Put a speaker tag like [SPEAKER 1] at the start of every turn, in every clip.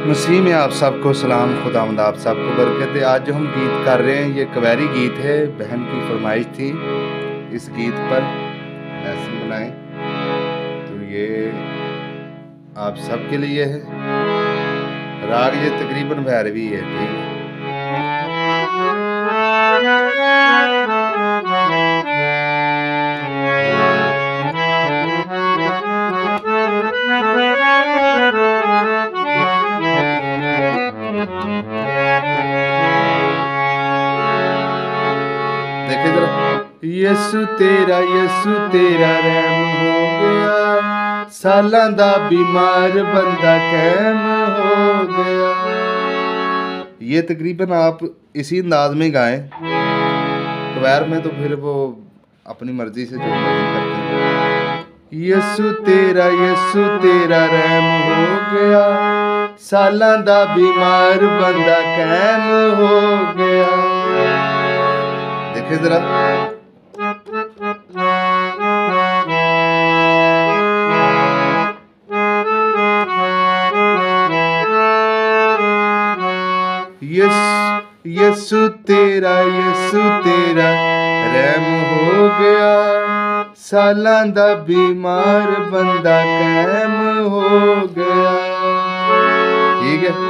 [SPEAKER 1] मसीह में आप सबको सलाम, खुदावंद आप सबको बरकत है। आज जो हम गीत कर रहे हैं ये कवैरी गीत है, बहन की फरमाइश थी इस गीत पर लेसन बनाए, तो ये आप सबके लिए है। राग ये तकरीबन भैरवी है, ठीक है। देखिए जरा, यीशु तेरा रहम हो गया, सालां दा बीमार बंदा कैम हो गया। ये तकरीबन आप इसी अंदाज में गाएं। कवैर में तो फिर वो अपनी मर्जी से जो मर्जी करते हैं। यीशु तेरा रहम हो गया, सालां दा बीमार बंदा कैम हो गया। देखिए जरा, यीशु तेरा रहम हो गया, सालां दा बीमार बंदा कैम हो गया। ठीक है,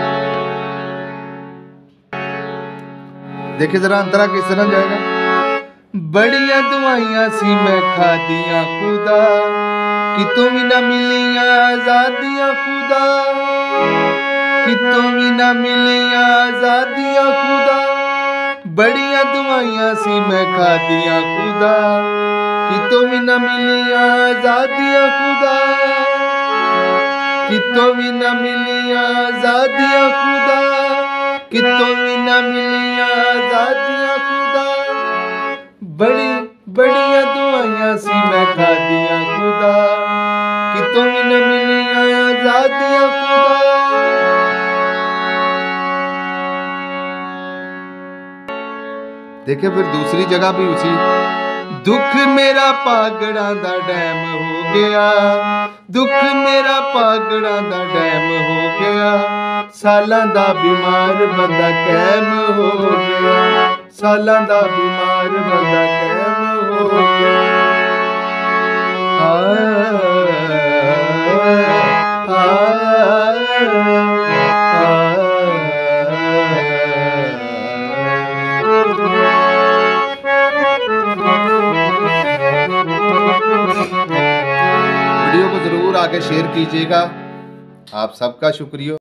[SPEAKER 1] देखिए जरा अंतरा किस तरह जाएगा। बड़िया दुआइयां सी मैं खादियां खुदा, कि तुम ही ना मिलियां आजादियां खुदा, कि तुम ही ना मिलियां आजादियां खुदा। बड़िया दुआइयां सी मैं खादियां खुदा, कि तुम ही ना मिलियां आजादियां खुदा, कि तुम ही ना मिलियां आजादियां खुदा, कि तुम ही ना मिलियां आजादियां खुदा। बड़िया दुआइयां सी मैं खादियां खुदा, कि तुम ही ना मिलियां आजादियां खुदा। देखिए फिर दूसरी जगह भी उसी, दुख मेरा पागड़ा दा डैम हो गया, दुख मेरा पागड़ा दा डैम हो गया, सालां दा बीमार बंदा कैम हो गया, सालां दा बीमार बंदा कैम हो गया। वीडियो को ज़रूर आगे शेयर कीजिएगा। आप सबका शुक्रिया।